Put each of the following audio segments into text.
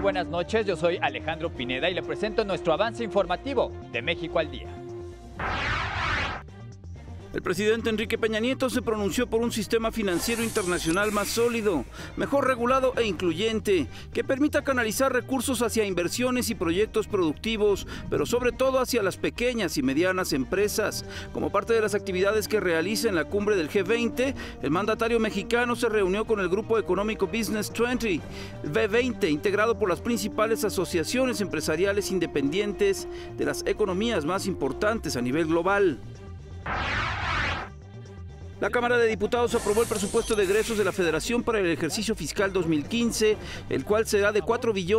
buenas noches, yo soy Alejandro Pineda y le presento nuestro avance informativo de México al Día. El presidente Enrique Peña Nieto se pronunció por un sistema financiero internacional más sólido, mejor regulado e incluyente, que permita canalizar recursos hacia inversiones y proyectos productivos, pero sobre todo hacia las pequeñas y medianas empresas. Como parte de las actividades que realiza en la cumbre del G20, el mandatario mexicano se reunió con el Grupo Económico Business 20, el B20, integrado por las principales asociaciones empresariales independientes de las economías más importantes a nivel global. La Cámara de Diputados aprobó el presupuesto de egresos de la Federación para el ejercicio fiscal 2015, el cual será de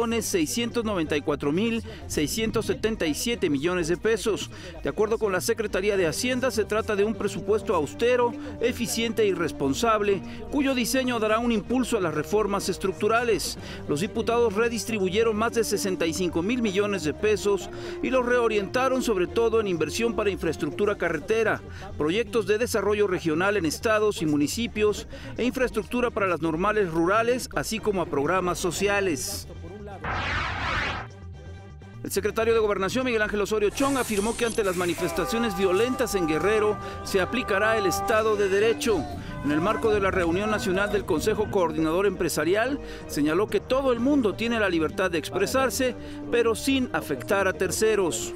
4.694.677 millones de pesos. De acuerdo con la Secretaría de Hacienda, se trata de un presupuesto austero, eficiente y responsable, cuyo diseño dará un impulso a las reformas estructurales. Los diputados redistribuyeron más de 65.000 millones de pesos y los reorientaron sobre todo en inversión para infraestructura carretera, proyectos de desarrollo regional en estados y municipios e infraestructura para las normales rurales, así como a programas sociales. El secretario de Gobernación, Miguel Ángel Osorio Chong, afirmó que ante las manifestaciones violentas en Guerrero se aplicará el Estado de Derecho. En el marco de la reunión nacional del Consejo Coordinador Empresarial, señaló que todo el mundo tiene la libertad de expresarse, pero sin afectar a terceros.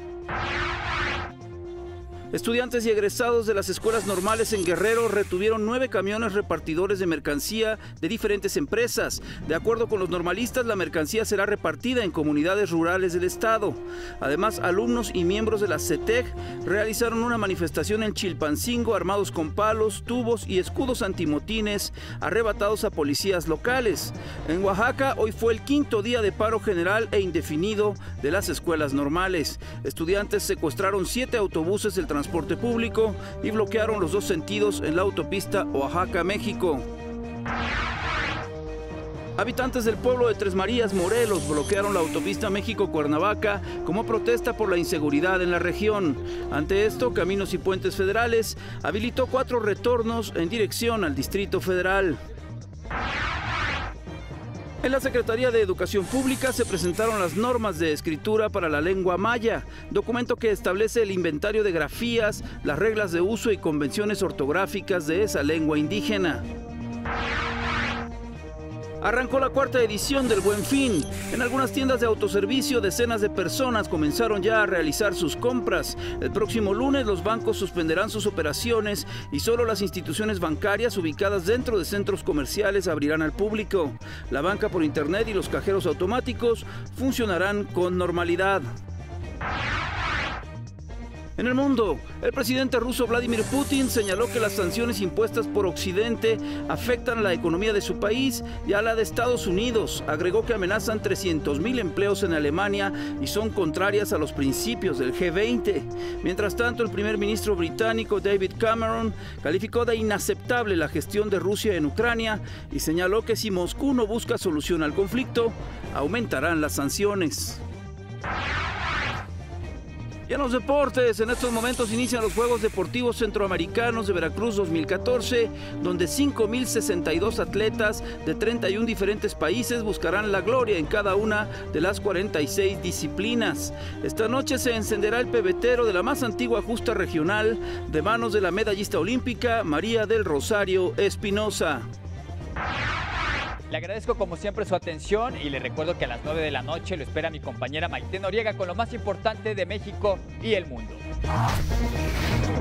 Estudiantes y egresados de las escuelas normales en Guerrero retuvieron 9 camiones repartidores de mercancía de diferentes empresas. De acuerdo con los normalistas, la mercancía será repartida en comunidades rurales del estado. Además, alumnos y miembros de la CETEC realizaron una manifestación en Chilpancingo armados con palos, tubos y escudos antimotines arrebatados a policías locales. En Oaxaca, hoy fue el 5º día de paro general e indefinido de las escuelas normales. Estudiantes secuestraron 7 autobuses del transporte público y bloquearon los 2 sentidos en la autopista Oaxaca-México. Habitantes del pueblo de Tres Marías, Morelos, bloquearon la autopista México-Cuernavaca como protesta por la inseguridad en la región. Ante esto, Caminos y Puentes Federales habilitó 4 retornos en dirección al Distrito Federal. En la Secretaría de Educación Pública se presentaron las normas de escritura para la lengua maya, documento que establece el inventario de grafías, las reglas de uso y convenciones ortográficas de esa lengua indígena. Arrancó la 4ª edición del Buen Fin. En algunas tiendas de autoservicio, decenas de personas comenzaron ya a realizar sus compras. El próximo lunes los bancos suspenderán sus operaciones y solo las instituciones bancarias ubicadas dentro de centros comerciales abrirán al público. La banca por internet y los cajeros automáticos funcionarán con normalidad. En el mundo, el presidente ruso Vladimir Putin señaló que las sanciones impuestas por Occidente afectan a la economía de su país y a la de Estados Unidos. Agregó que amenazan 300.000 empleos en Alemania y son contrarias a los principios del G20. Mientras tanto, el primer ministro británico David Cameron calificó de inaceptable la gestión de Rusia en Ucrania y señaló que si Moscú no busca solución al conflicto, aumentarán las sanciones. Y en los deportes, en estos momentos inician los Juegos Deportivos Centroamericanos de Veracruz 2014, donde 5.062 atletas de 31 diferentes países buscarán la gloria en cada una de las 46 disciplinas. Esta noche se encenderá el pebetero de la más antigua justa regional de manos de la medallista olímpica María del Rosario Espinosa. Le agradezco como siempre su atención y le recuerdo que a las 9 de la noche lo espera mi compañera Maite Noriega con lo más importante de México y el mundo.